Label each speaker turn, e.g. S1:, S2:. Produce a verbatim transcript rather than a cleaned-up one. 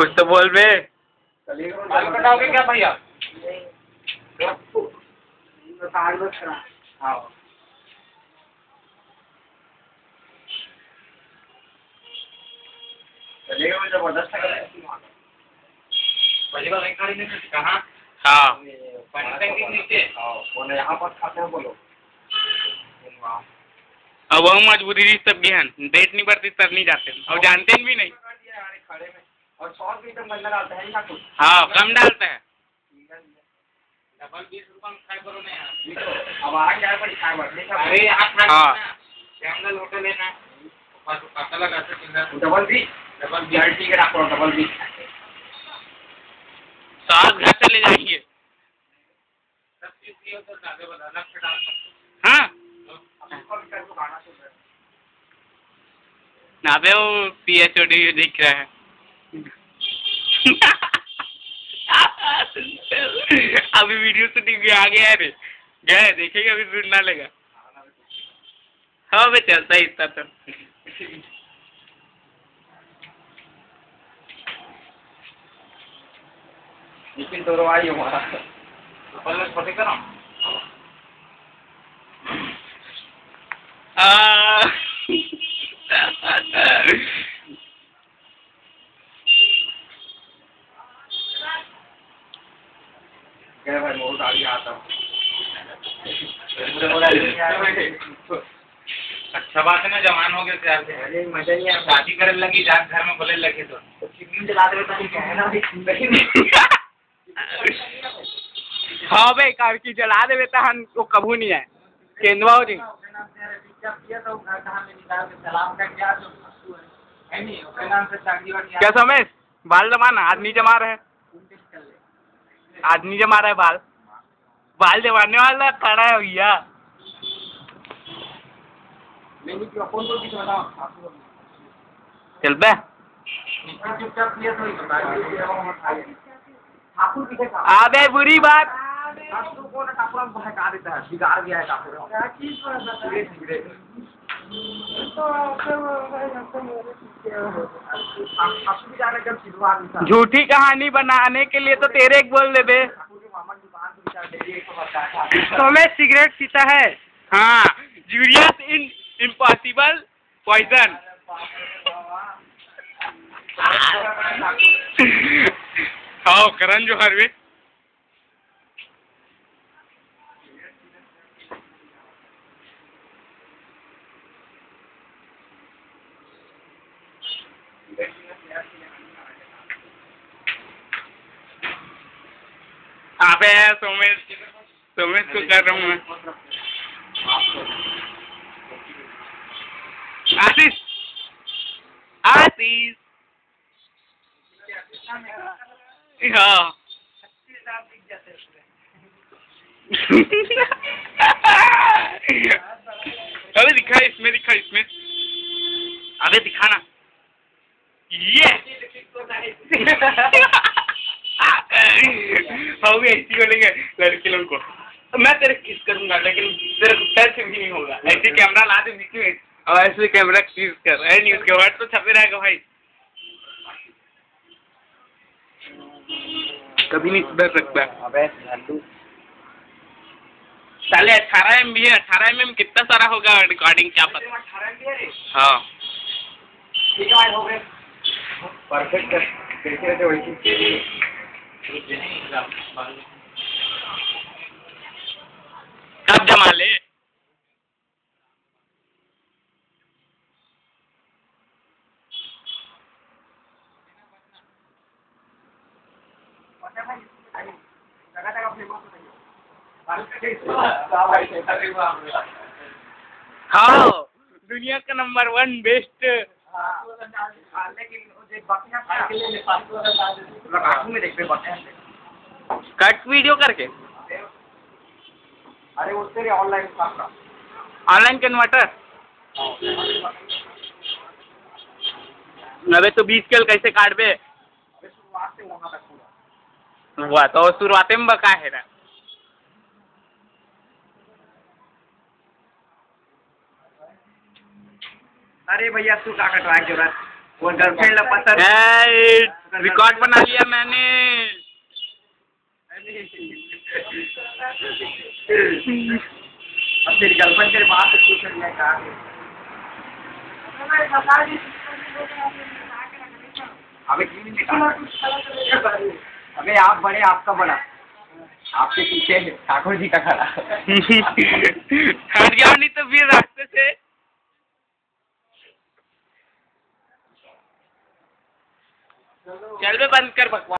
S1: कुछ तो बोल बे।
S2: बाल कटाओगे क्या भैया? हाँ चलेगा मैं जबरदस्त कहाँ?
S1: हाँ
S2: नीचे बोले यहाँ पर खाते हैं बोलो।
S1: अब वो मजबूरी रही सब ज्ञान डेट नहीं बढ़ती तब नहीं जाते और जानते भी नहीं।
S2: खड़े में और सौ भी तो बंदा डालता है ना कुछ।
S1: हाँ कम डालता है।
S2: डबल बीस रुपये में खाए करो ना यार। हमारा क्या पड़ी खाए बढ़ने का। अरे आप
S1: हाँ
S2: कैमरा लोटे लेना पता लगा double B double B R ticket आपको डबल बी
S1: सात घर चले जाएंगे।
S2: सब चीज की तो ज्यादा बताना फिर डाल
S1: हाँ
S2: गाना सुन रहे
S1: ना बे वो पी एच ओ डी दिख रहा है। अभी वीडियो शूटिंग भी आ गया है रे गए देखेगा अभी ढूंढना लेगा। हाँ बे चलता ही इतना तो।
S2: लेकिन तो रवाई हमारा पहले छोटे करो क्या भाई बहुत आगे आता हूँ। अच्छा बात है ना जवान हो गए थे आप। अरे मजा नहीं आया शादी करने लगी जात घर में बोले लगे तो चिमनी चला दे तो कहना
S1: हाँ भाई कार की जला दे बेटा हम तो कभू नहीं आए केंद्रवा हो जी क्या समझ बाल जमाना आज नहीं जमा रहे आज नहीं जमा रहे बाल बाल जमाने वाला खड़ा है भैया। चल बे अबे बुरी बात झूठी कहानी बनाने के लिए तो तेरे एक बोल दे बे। तो मैं सिगरेट पीता है। हाँ जूरियस इन इम्पॉसिबल पॉइजन। हाँ करण जो हर वे अबे सोमेश सोमेश को कर रहा हूँ मैं। आशीष आशीष हाँ अबे दिखा इसमें दिखा इसमें अबे दिखाना ये हाँ भी ऐसी बोलेंगे लड़के लोगों को मैं तेरे किस करूंगा लेकिन तेरे टच भी नहीं होगा। ऐसे कैमरा ला दे बीच में और ऐसे कैमरा किस कर है नहीं उसके बाद तो छपे रहेगा भाई कभी नहीं सुधर सकता।
S2: अबे
S1: साले अठारह एम बी है अठारह एम एम कितना सारा होगा रिकॉर्डिंग क्या पता। हाँ
S2: परफेक्ट कैसे रहते वैसे
S1: कब जमा ले हाँ दुनिया का number one best cut video करके
S2: अरे उससे ऑनलाइन
S1: ऑनलाइन कन्वर्टर। अबे तो बीस केल कैसे काट बे
S2: शुरुआत से वहाँ तक पूरा
S1: हुआ तो शुरुआत में बका है ना।
S2: अरे भैया तू का कटवा के रहा वो गर्लफ्रेंड ला पता
S1: रिकॉर्ड बना लिया मैंने।
S2: अब तेरी गर्लफ्रेंड के पास पूछ लिया कहाँ है? अबे क्यों नहीं निकाला? अबे आप बड़े, आपका बड़ा, आपके पीछे ठाकुर जी का खड़ा।
S1: हट जाओ नहीं तो फिर रास्ते से। चल बे बंद कर बकवास।